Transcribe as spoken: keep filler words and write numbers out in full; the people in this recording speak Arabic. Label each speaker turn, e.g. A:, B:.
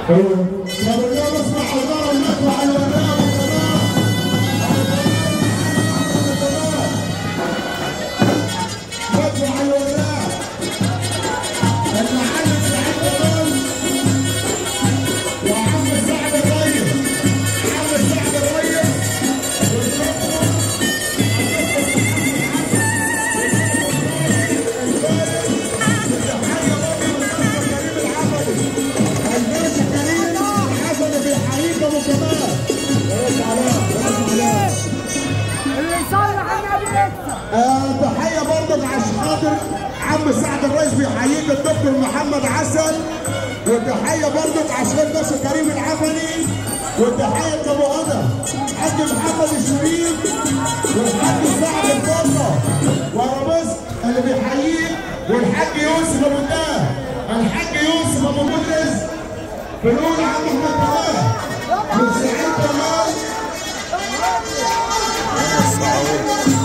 A: تحية برضك عشان خاطر عم سعد الرئيس بيحييك الدكتور محمد عسل، وتحية برضك عشان باشا كريم العفني، وتحية ابو هدى حاج محمد الشريف والحاج سعد الفضة ورمز اللي بيحييك، والحاج يوسف ابو الدهب، الحاج يوسف ابو مدرس فنون عم احمد كمال وسعيد كمال.